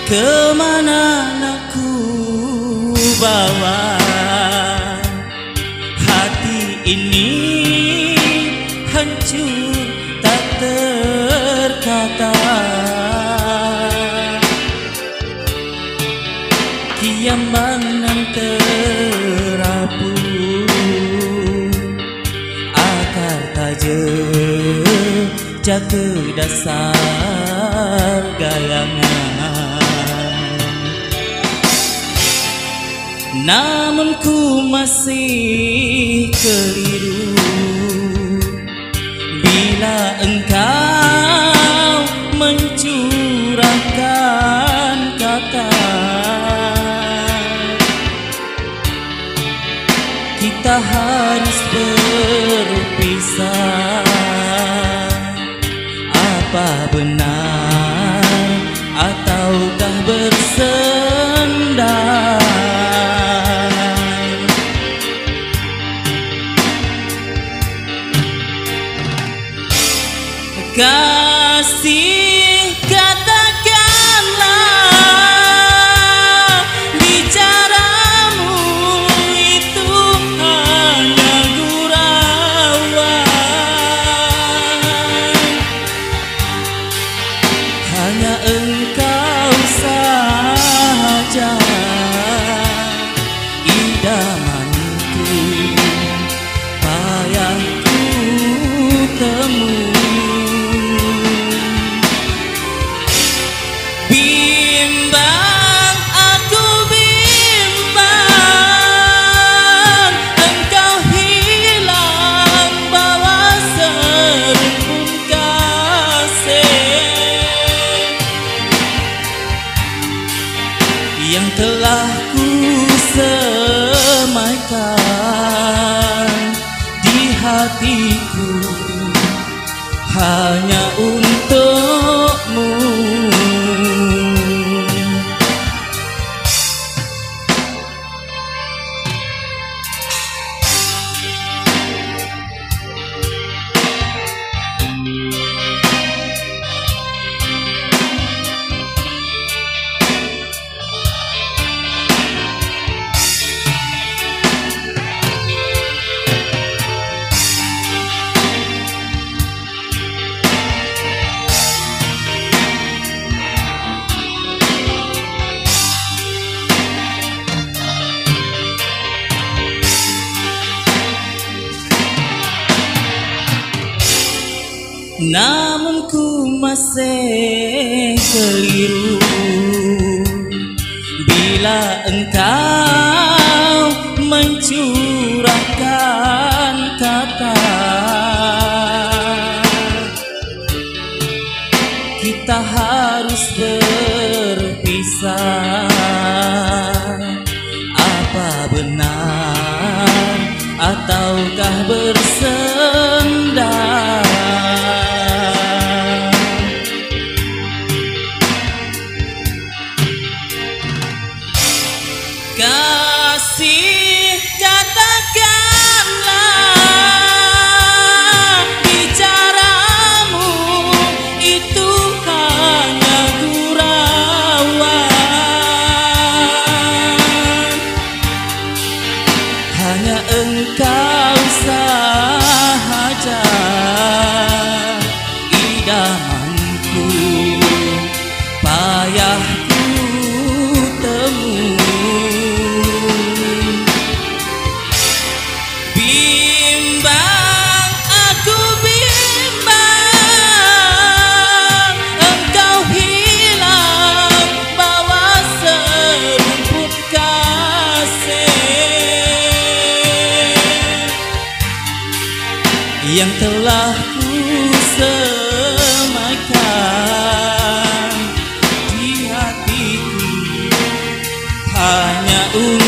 Kemana nak ku bawa hati ini, hancur tak terkata. Kiaman terapu, akar tajem jaga dasar gayangan. Namun ku masih keliru bila engkau mencurahkan kata. Kita harus berpisah. Apa benar ataukah bersendai? Kasih, katakanlah bicaramu itu hanya gurauan, hanya engkau saja idamanku, payah ku temui. Bimbang, aku bimbang, engkau hilang bawa serumpun kasih yang telah ku semaikan di hatiku hanya untukmu. Namun ku masih keliru bila engkau mencurahkan kata. Kita harus berpisah. Apa benar ataukah bersendai? Kasih, katakanlah bicaramu itu hanya gurauan, hanya engkau sahaja idamanku, payah ku temui. Bimbang, aku bimbang, engkau hilang bawa serumput kasih yang telah ku semaikan di hatiku hanya